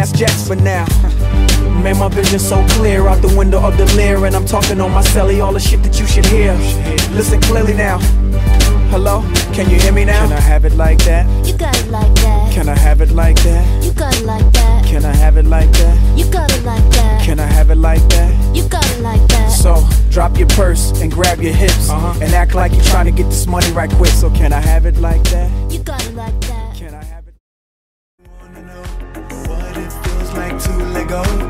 fast jets, but now man, my vision so clear out the window of the Lear, and I'm talking on my celly, all the shit that you should hear. Listen clearly now. Hello, can you hear me now? Can I have it like that? You got it like that. Can I have it like that? You got it like that. Can I have it like that? You got it like that. Can I have it like that? You got it like that. So, drop your purse and grab your hips, and act like you're trying to get this money right quick. So can I have it like that? You got it like that. Can I have it? Wanna know what it feels like to let go?